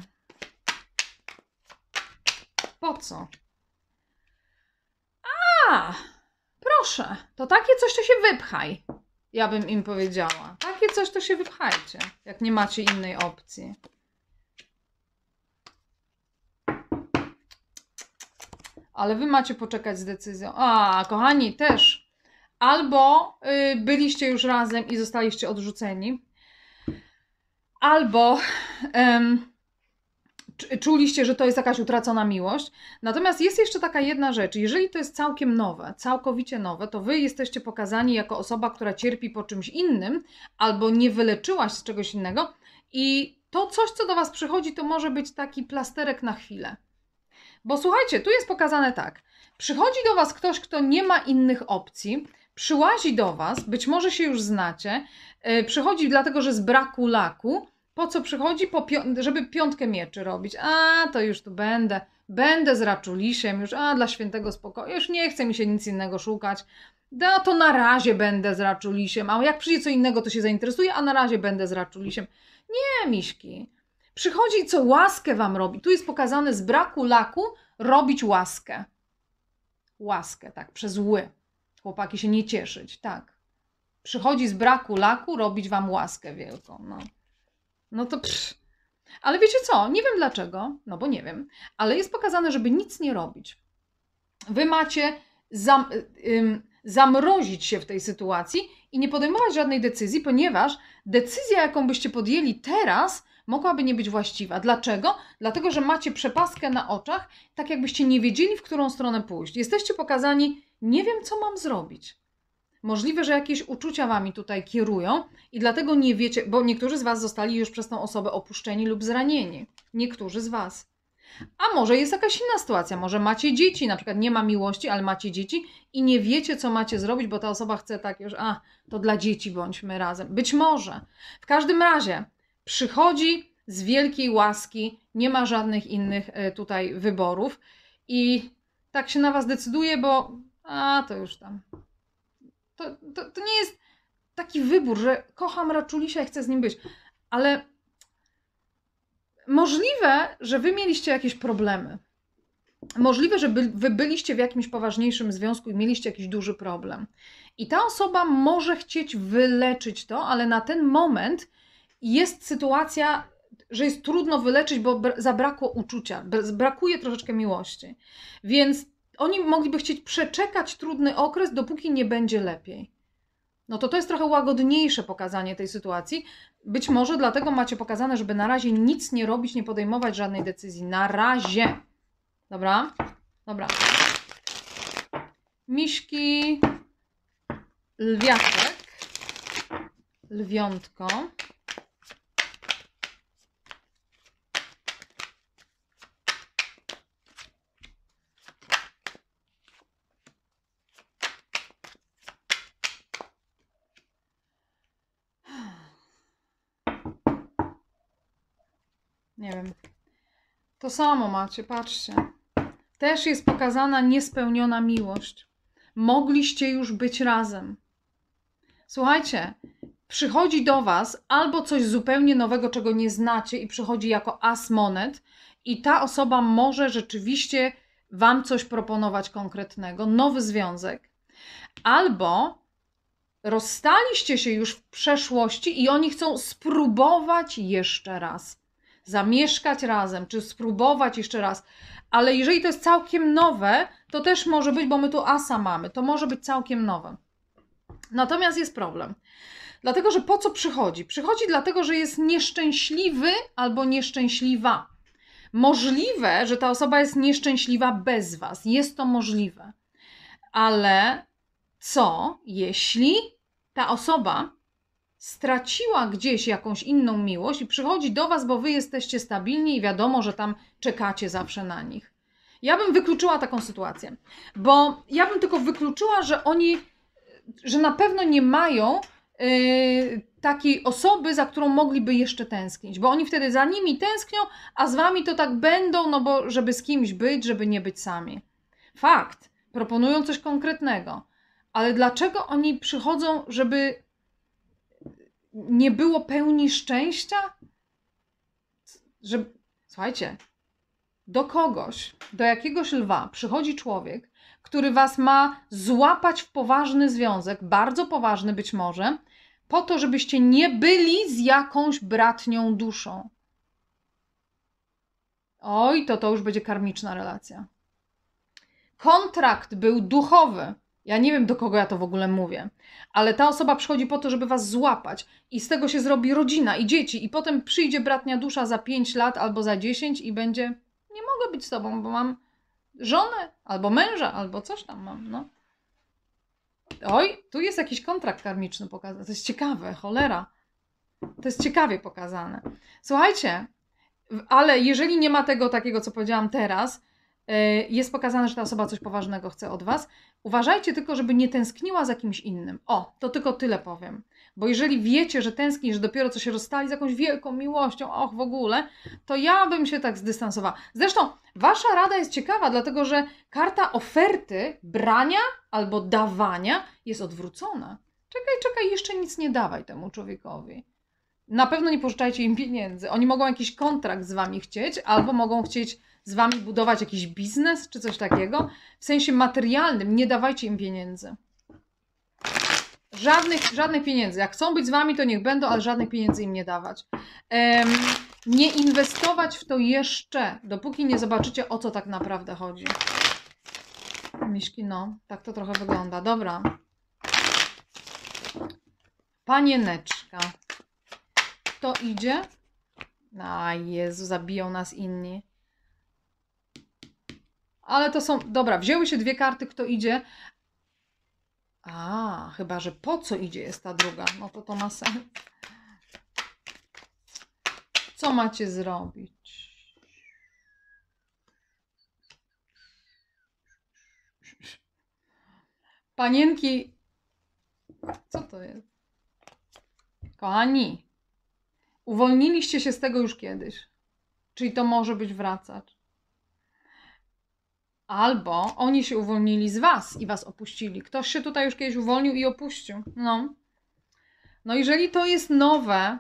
Po co? A, proszę, to takie coś, to się wypchaj. Ja bym im powiedziała. Takie coś, to się wypchajcie, jak nie macie innej opcji. Ale wy macie poczekać z decyzją. A, kochani, też. Albo y, byliście już razem i zostaliście odrzuceni. Albo ym, czuliście, że to jest jakaś utracona miłość. Natomiast jest jeszcze taka jedna rzecz. Jeżeli to jest całkiem nowe, całkowicie nowe, to wy jesteście pokazani jako osoba, która cierpi po czymś innym albo nie wyleczyłaś z czegoś innego i to coś, co do was przychodzi, to może być taki plasterek na chwilę. Bo słuchajcie, tu jest pokazane tak. Przychodzi do was ktoś, kto nie ma innych opcji, przyłazi do was, być może się już znacie, yy, przychodzi dlatego, że z braku laku. Po co przychodzi? Po pią- żeby piątkę mieczy robić. A, to już tu będę. Będę z raczulisiem już. A, dla świętego spokoju. Już nie chce mi się nic innego szukać. No to na razie będę z raczulisiem. A jak przyjdzie co innego, to się zainteresuje, a na razie będę z raczulisiem. Nie, miśki. Przychodzi i co łaskę wam robi. Tu jest pokazane z braku laku robić łaskę. Łaskę, tak, przez ły. Chłopaki się nie cieszyć, tak. Przychodzi z braku laku robić wam łaskę wielką, no. No to psz. Ale wiecie co? Nie wiem dlaczego, no bo nie wiem, ale jest pokazane, żeby nic nie robić. Wy macie zam, ym, zamrozić się w tej sytuacji i nie podejmować żadnej decyzji, ponieważ decyzja, jaką byście podjęli teraz, mogłaby nie być właściwa. Dlaczego? Dlatego, że macie przepastkę na oczach, tak jakbyście nie wiedzieli, w którą stronę pójść. Jesteście pokazani, nie wiem, co mam zrobić. Możliwe, że jakieś uczucia wami tutaj kierują i dlatego nie wiecie, bo niektórzy z was zostali już przez tą osobę opuszczeni lub zranieni. Niektórzy z was. A może jest jakaś inna sytuacja, może macie dzieci, na przykład nie ma miłości, ale macie dzieci i nie wiecie, co macie zrobić, bo ta osoba chce tak już, a, to dla dzieci bądźmy razem. Być może. W każdym razie Przychodzi z wielkiej łaski, nie ma żadnych innych tutaj wyborów i tak się na was decyduje, bo a to już tam. To, to, to nie jest taki wybór, że kocham Raczulia i chcę z nim być, ale możliwe, że wy mieliście jakieś problemy. Możliwe, że by, wy byliście w jakimś poważniejszym związku i mieliście jakiś duży problem. I ta osoba może chcieć wyleczyć to, ale na ten moment jest sytuacja, że jest trudno wyleczyć, bo zabrakło uczucia, brakuje troszeczkę miłości. Więc oni mogliby chcieć przeczekać trudny okres, dopóki nie będzie lepiej. No to to jest trochę łagodniejsze pokazanie tej sytuacji. Być może dlatego macie pokazane, żeby na razie nic nie robić, nie podejmować żadnej decyzji. Na razie. Dobra? Dobra. Miśki, lwiatek, lwiątko. Nie wiem. To samo macie, patrzcie. Też jest pokazana niespełniona miłość. Mogliście już być razem. Słuchajcie, przychodzi do was albo coś zupełnie nowego, czego nie znacie i przychodzi jako as monet i ta osoba może rzeczywiście wam coś proponować konkretnego, nowy związek. Albo rozstaliście się już w przeszłości i oni chcą spróbować jeszcze raz. Zamieszkać razem, czy spróbować jeszcze raz. Ale jeżeli to jest całkiem nowe, to też może być, bo my tu asa mamy, to może być całkiem nowe. Natomiast jest problem. Dlatego, że po co przychodzi? Przychodzi dlatego, że jest nieszczęśliwy albo nieszczęśliwa. Możliwe, że ta osoba jest nieszczęśliwa bez was. Jest to możliwe. Ale co, jeśli ta osoba straciła gdzieś jakąś inną miłość i przychodzi do was, bo wy jesteście stabilni i wiadomo, że tam czekacie zawsze na nich. Ja bym wykluczyła taką sytuację, bo ja bym tylko wykluczyła, że oni, że na pewno nie mają yy, takiej osoby, za którą mogliby jeszcze tęsknić, bo oni wtedy za nimi tęsknią, a z wami to tak będą, no bo żeby z kimś być, żeby nie być sami. Fakt, proponują coś konkretnego, ale dlaczego oni przychodzą, żeby nie było pełni szczęścia? Że, słuchajcie, do kogoś, do jakiegoś lwa przychodzi człowiek, który was ma złapać w poważny związek, bardzo poważny być może, po to, żebyście nie byli z jakąś bratnią duszą. Oj, to to już będzie karmiczna relacja. Kontrakt był duchowy. Ja nie wiem, do kogo ja to w ogóle mówię, ale ta osoba przychodzi po to, żeby was złapać i z tego się zrobi rodzina i dzieci i potem przyjdzie bratnia dusza za pięć lat albo za dziesięć i będzie, nie mogę być z tobą, bo mam żonę albo męża, albo coś tam mam, no. Oj, tu jest jakiś kontrakt karmiczny pokazany, to jest ciekawe, cholera. To jest ciekawie pokazane. Słuchajcie, ale jeżeli nie ma tego takiego, co powiedziałam teraz, jest pokazane, że ta osoba coś poważnego chce od was. Uważajcie tylko, żeby nie tęskniła za kimś innym. O, to tylko tyle powiem. Bo jeżeli wiecie, że tęskni, że dopiero co się rozstali z jakąś wielką miłością, och w ogóle, to ja bym się tak zdystansowała. Zresztą wasza rada jest ciekawa, dlatego że karta oferty brania albo dawania jest odwrócona. Czekaj, czekaj, jeszcze nic nie dawaj temu człowiekowi. Na pewno nie pożyczajcie im pieniędzy. Oni mogą jakiś kontrakt z wami chcieć, albo mogą chcieć z wami budować jakiś biznes, czy coś takiego. W sensie materialnym nie dawajcie im pieniędzy. Żadnych, żadnych pieniędzy. Jak chcą być z wami, to niech będą, ale żadnych pieniędzy im nie dawać. Um, nie inwestować w to jeszcze, dopóki nie zobaczycie, o co tak naprawdę chodzi. Miśki, no, tak to trochę wygląda. Dobra. Panieneczka. Kto idzie? A Jezu, zabiją nas inni. Ale to są... Dobra, wzięły się dwie karty, kto idzie. A, chyba, że po co idzie jest ta druga. No to to ma sens. Co macie zrobić? Panienki... Co to jest? Kochani, Uwolniliście się z tego już kiedyś. Czyli to może być wracać. Albo oni się uwolnili z was i was opuścili. Ktoś się tutaj już kiedyś uwolnił i opuścił. No. No jeżeli to jest nowe...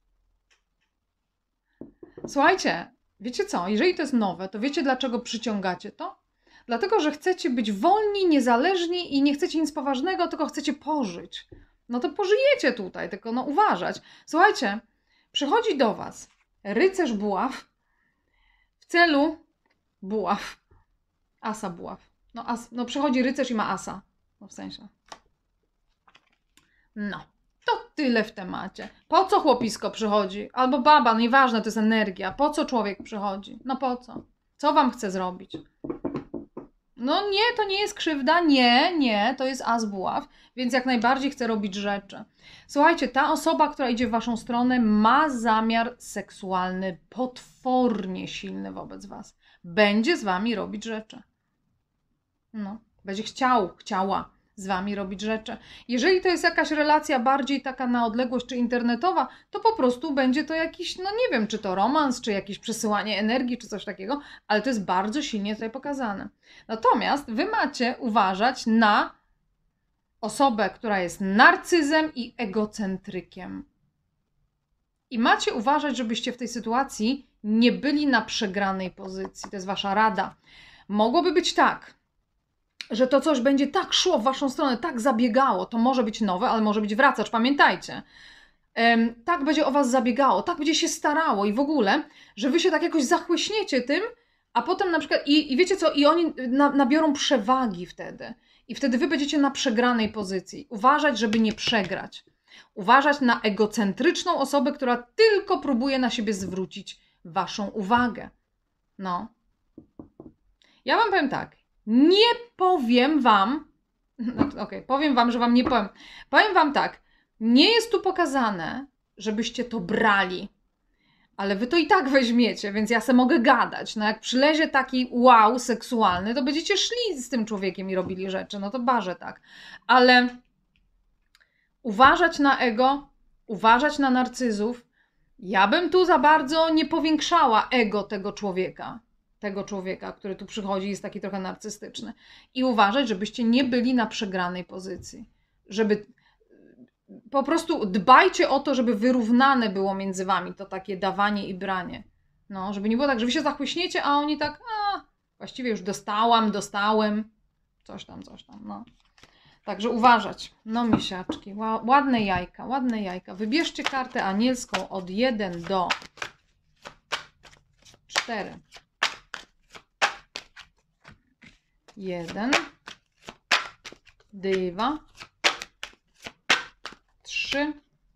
Słuchajcie, wiecie co? Jeżeli to jest nowe, to wiecie dlaczego przyciągacie to? Dlatego, że chcecie być wolni, niezależni i nie chcecie nic poważnego, tylko chcecie pożyć. No to pożyjecie tutaj, tylko no uważać. Słuchajcie, przychodzi do was rycerz buław w celu buław. Asa buław. No, as, no przychodzi rycerz i ma asa. No w sensie. No. To tyle w temacie. Po co chłopisko przychodzi? Albo baba, no nieważne, to jest energia. Po co człowiek przychodzi? No po co? Co wam chce zrobić? No nie, to nie jest krzywda, nie, nie, to jest as buław, więc jak najbardziej chce robić rzeczy. Słuchajcie, ta osoba, która idzie w waszą stronę, ma zamiar seksualny, potwornie silny wobec was. Będzie z wami robić rzeczy. No, będzie chciał, chciała z wami robić rzeczy. Jeżeli to jest jakaś relacja bardziej taka na odległość czy internetowa, to po prostu będzie to jakiś, no nie wiem, czy to romans, czy jakieś przesyłanie energii, czy coś takiego, ale to jest bardzo silnie tutaj pokazane. Natomiast wy macie uważać na osobę, która jest narcyzem i egocentrykiem. I macie uważać, żebyście w tej sytuacji nie byli na przegranej pozycji. To jest wasza rada. Mogłoby być tak, że to coś będzie tak szło w waszą stronę, tak zabiegało, to może być nowe, ale może być wracacz, pamiętajcie. Um, tak będzie o was zabiegało, tak będzie się starało i w ogóle, że wy się tak jakoś zachłyśniecie tym, a potem na przykład, i, i wiecie co, i oni na, nabiorą przewagi wtedy. I wtedy wy będziecie na przegranej pozycji. Uważać, żeby nie przegrać. Uważać na egocentryczną osobę, która tylko próbuje na siebie zwrócić waszą uwagę. No. Ja wam powiem tak. Nie powiem wam, no, okej, okay, powiem wam, że wam nie powiem. Powiem wam tak, nie jest tu pokazane, żebyście to brali, ale wy to i tak weźmiecie, więc ja se mogę gadać. No jak przylezie taki wow seksualny, to będziecie szli z tym człowiekiem i robili rzeczy, no to barzę tak. Ale uważać na ego, uważać na narcyzów, ja bym tu za bardzo nie powiększała ego tego człowieka. tego człowieka, który tu przychodzi, jest taki trochę narcystyczny. I uważać, żebyście nie byli na przegranej pozycji. Żeby po prostu dbajcie o to, żeby wyrównane było między wami to takie dawanie i branie. No, żeby nie było tak, że wy się zachłyśniecie, a oni tak, a właściwie już dostałam, dostałem, coś tam, coś tam, no. Także uważać. No misiaczki, ładne jajka, ładne jajka. Wybierzcie kartę anielską od jeden do cztery. Jeden, dwa, trzy,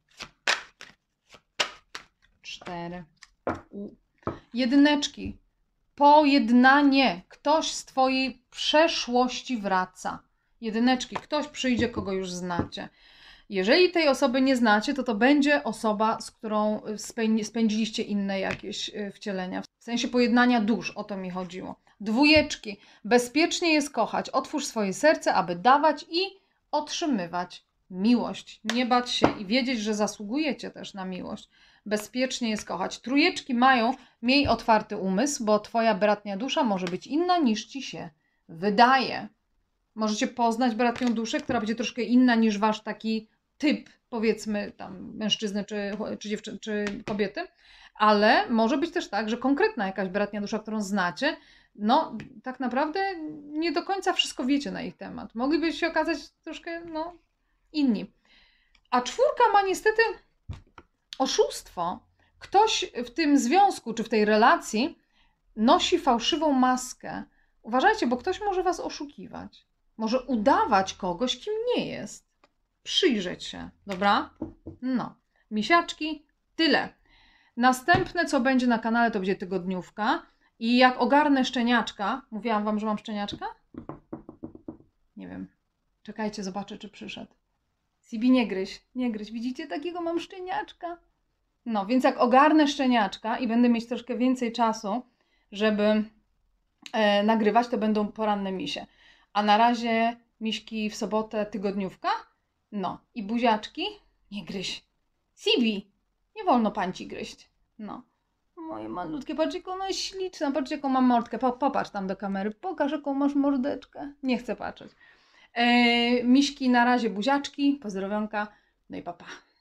cztery. Jedyneczki. Pojednanie. Ktoś z twojej przeszłości wraca. Jedyneczki. Ktoś przyjdzie, kogo już znacie. Jeżeli tej osoby nie znacie, to to będzie osoba, z którą spędziliście inne jakieś wcielenia. W sensie pojednania dusz, o to mi chodziło. Dwójeczki. Bezpiecznie jest kochać. Otwórz swoje serce, aby dawać i otrzymywać miłość. Nie bać się i wiedzieć, że zasługujecie też na miłość. Bezpiecznie jest kochać. Trójeczki mają, miej otwarty umysł, bo twoja bratnia dusza może być inna niż ci się wydaje. Możecie poznać bratnią duszę, która będzie troszkę inna niż wasz taki typ, powiedzmy tam mężczyzny czy, czy dziewczyny, czy kobiety, ale może być też tak, że konkretna jakaś bratnia dusza, którą znacie, no tak naprawdę nie do końca wszystko wiecie na ich temat. Mogliby się okazać troszkę, no, inni. A czwórka ma niestety oszustwo. Ktoś w tym związku, czy w tej relacji nosi fałszywą maskę. Uważajcie, bo ktoś może was oszukiwać. Może udawać kogoś, kim nie jest. Przyjrzeć się, dobra? No, misiaczki, tyle. Następne, co będzie na kanale, to będzie tygodniówka. I jak ogarnę szczeniaczka, mówiłam wam, że mam szczeniaczka? Nie wiem. Czekajcie, zobaczę, czy przyszedł. Sibi, nie gryź, nie gryź. Widzicie, takiego mam szczeniaczka? No, więc jak ogarnę szczeniaczka i będę mieć troszkę więcej czasu, żeby e, nagrywać, to będą poranne misie. A na razie miśki w sobotę tygodniówka. No i buziaczki. Nie gryź. Sibi, Nie wolno pańci gryźć. No. Moje malutkie, patrz jaką ona jest śliczna, patrz jaką ma mordkę. Po, popatrz tam do kamery, pokaż jaką masz mordeczkę. Nie chcę patrzeć. E, miśki na razie buziaczki, pozdrowionka, no i papa.